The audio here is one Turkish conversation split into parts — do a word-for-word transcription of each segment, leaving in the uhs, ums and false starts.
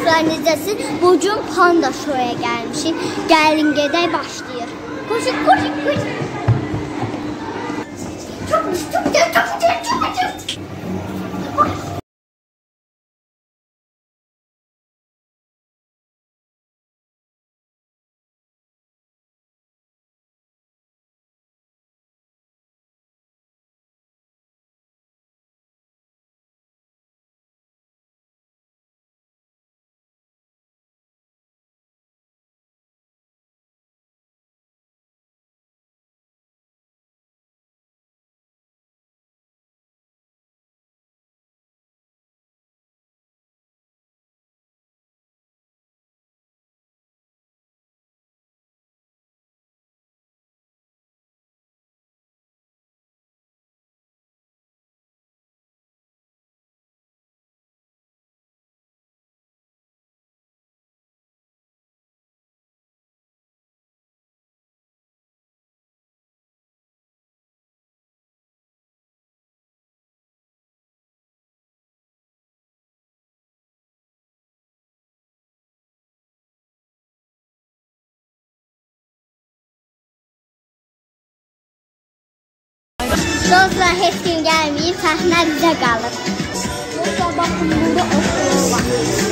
dostlar, necəsiz? Bugün Panda Show'a gəlmişik. Gəlin gedək başlayır. Koşun, koşun, koşun. Çok, çok, çok, çok, çok, çok. Dostlar, heç kim gəlməyib, səhnə bizə qalır. Dostlar, baxın, burada oturuyor var.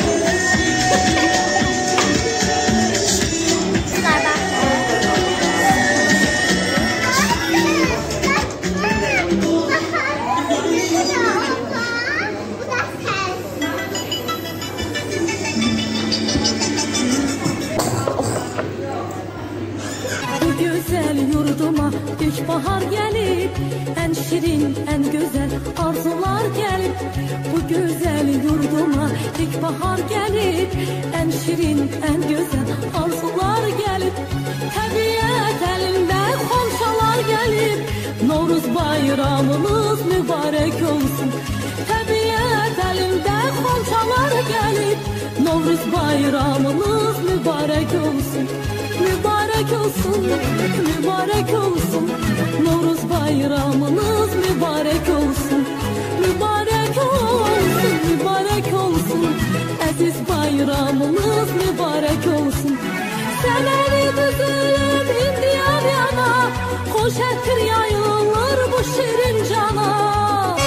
Güzel yurduma ilk bahar gelip, en şirin, en güzel arzular gelip. Bu güzel yurduma ilk bahar gelip, en şirin, en güzel arzular gelip. Tabiat elinde komşalar gelip, Novruz bayramımız mübarek olsun. Tabiat elinde komşalar gelip, Novruz bayramımız mübarek olsun. Mübarek olsun, mübarek olsun. Novruz bayramınız mübarek olsun. Mübarek olsun, mübarek olsun. Aziz bayramınız mübarek olsun. Seneni düzülüp indiyan yana, hoş ettir yayılır bu şirin cana.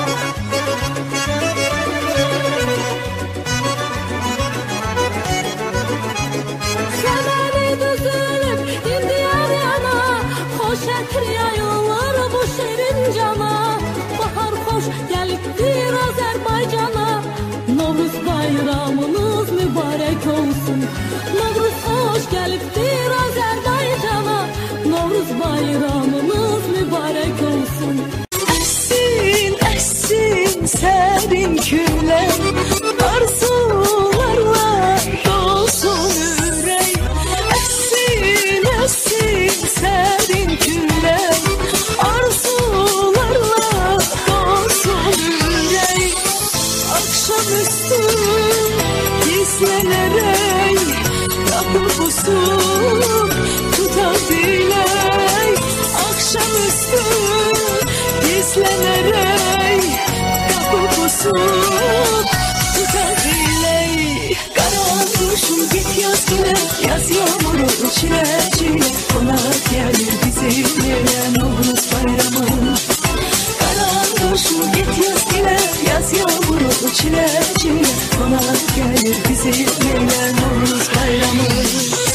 Şəkir yayılır bu şirin cana. Bahar xoş gəlibdir Azərbaycana. Novruz bayramınız mübarək olsun. Novruz xoş gəlibdir Azərbaycana. Novruz bayramınız mübarək olsun. Əssin, əssin sərin külək, arzularla dolsun ürək. Əssin, əssin sərin külək, arzularla dolsun ürək. Akşamüstü gizlenerek kapı pusup tutabilek. Akşamüstü gizlenerek kapı pusup tutabilek. Karanmışım git yaz yine, yaz yağmuru çile çile. Konak gelir bizimle Novruz bayramı. Karanmışım git yaz yine, yaz yağmuru çile çile. Konak gelir bizimle Novruz bayramı.